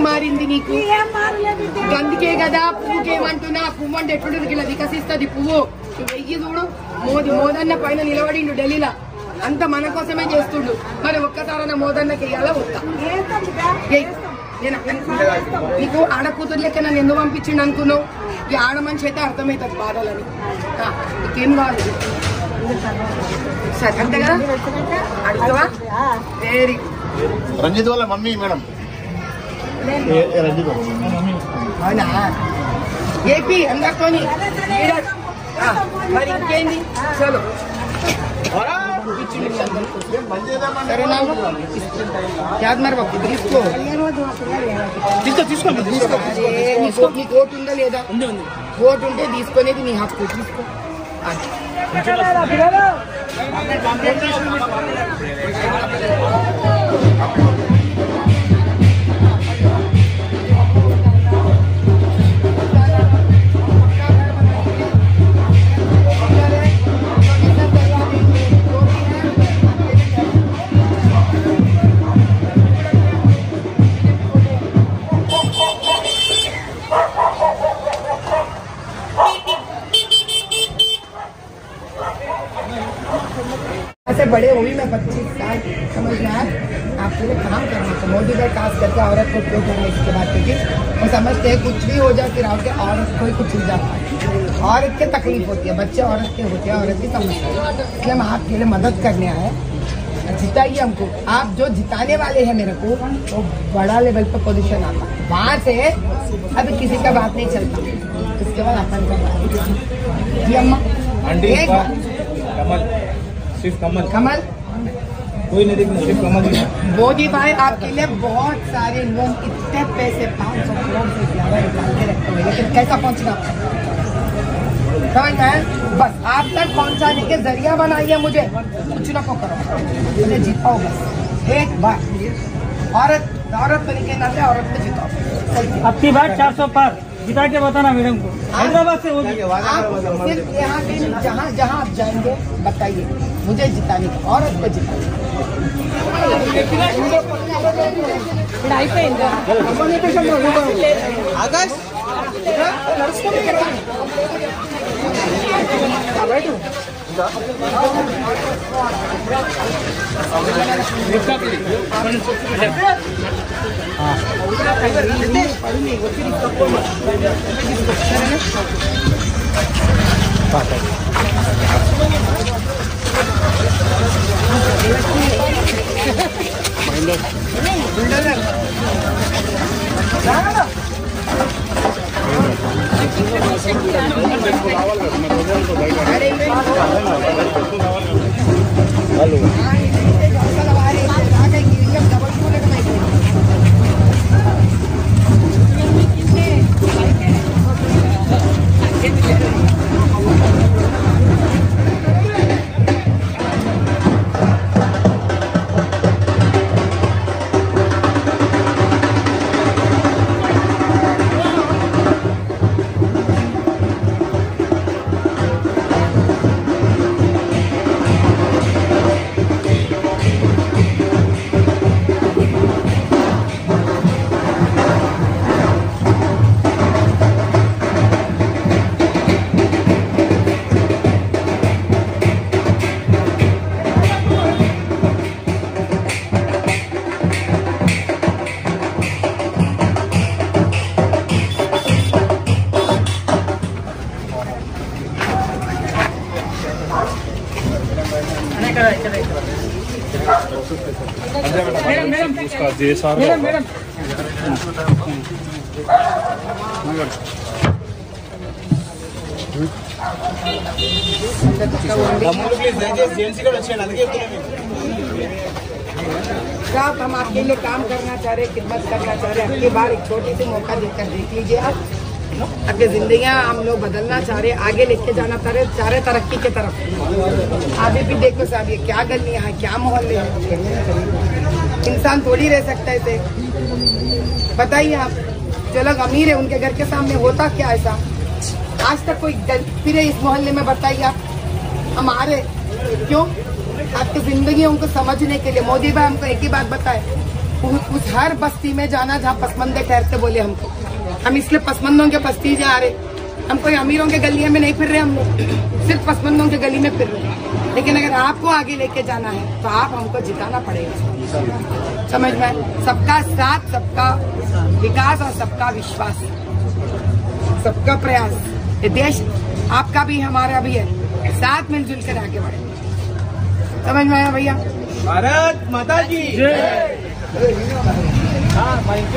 మారింది నీకు? గందుకే కదా పువ్వుకేమంటున్నా, పువ్వు అంటే ఎట్లుంటుంది ఇలా వికసిస్తుంది పువ్వు. వెయ్యి చూడు, మోదన్న పైన నిలబడిండు ఢిల్లీలో, అంత మన కోసమే చేస్తుండు. మరి ఒక్కసారైనా మోదన్నకి ఇయ్యాలా వద్దా? నీకు ఆడ కూతురు లెక్క నన్ను ఎందుకు పంపించిండు అనుకున్నావు? ఈ ఆడ మనిషి అయితే అర్థమవుతుంది బాధలని. నీకేం కావాలి సరే అంతే కదా, అడుగుతావా? వెరీ రంజిత్ వాళ్ళ మమ్మీ మేడం. అవునా? ఏపీ అందరితోని మరి ఇంకేంది? చలో సరేనా? యాద్ మరి బాబు తీసుకో తీసుకో తీసుకో. నీకు ఓటు ఉందా లేదా? ఓటు ఉంటే తీసుకునేది నీ హక్కు, తీసుకో. ऐसे बड़े हुई मैं 25 साल, समझ में आया? आपके लिए काम करना था। मोदी का खास करके औरत को उपयोग करना इसके बाद, क्योंकि वो समझते हैं कुछ भी हो जाए फिर आके औरत को ही कुछ हो जाता है। औरत की तकलीफ होती है, बच्चे औरत के होते हैं, औरत की समस्या। इसलिए हम आपके लिए मदद करने आए। जिताइए हमको। आप जो जिताने वाले हैं मेरे को, वो बड़ा लेवल पर पोजीशन आता, वहाँ से अभी किसी का बात नहीं चलता। इसके बाद अपन का जी अम्मा एक सिर्फ कमल कमल कोई नहीं दिखना, सिर्फ कमल। मोदी भाई आपके लिए बहुत सारे लोग इतने पैसे 500 करोड़ से ज्यादा निकाल के रखते हुए, लेकिन कैसा पहुंचना समझ में? बस आप तक पहुंचाने के जरिया बनाइए मुझे, कुछ ना को करो, मुझे जिताओ बस एक बार। औरत बन के नाते औरत में जिताओ। अब की बात 400 पार जिता के बताना मैडम को। हैदराबाद से होगी। आप सिर्फ यहाँ के जहाँ जहाँ आप जाएंगे बताइए मुझे जिताने की, औरत को जिताने। साहब हम आपके लिए काम करना चाह रहे, खिदमत करना चाह रहे। आपके बार एक छोटी सी मौका देकर देख लीजिए आप। अपनी जिंदगियां हम लोग बदलना चाह रहे, आगे लेके जाना चाह रहे तरक्की की तरफ। आगे भी देखो साहब ये क्या गलियां हैं, क्या मोहल्ले हैं, इंसान थोड़ी रह सकता है ऐसे। बताइए आप, जो लोग अमीर है उनके घर के सामने होता क्या ऐसा? आज तक कोई फिर इस मोहल्ले में बताइए आप। हम आ रहे क्यों? आपकी जिंदगी उनको समझने के लिए। मोदी भाई हमको एक ही बात बताए, उस हर बस्ती में जाना जहाँ पसमंदे ठहरते बोले हमको। हम इसलिए पसमंदों के बस्ती जा रहे, हम कोई अमीरों के गलियों में नहीं फिर रहे, हम लोग सिर्फ पसमंदों के गली में फिर रहे हैं। लेकिन अगर आपको आगे लेके जाना है तो आप हमको जिताना पड़ेगा, समझ में। सबका साथ, सबका विकास और सबका विश्वास, सबका प्रयास। ये देश आपका भी हमारा भी है, साथ मिलजुल कर आगे बढ़े। समझ में आया भैया? भारत माता की जय। हाँ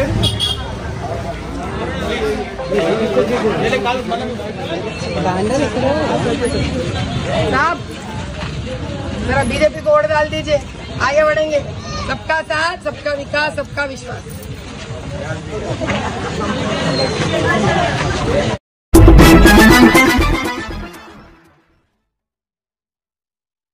साहब जरा बीजेपी को वोट डाल दीजिए, आगे बढ़ेंगे। सबका साथ, सबका विकास, सबका विश्वास।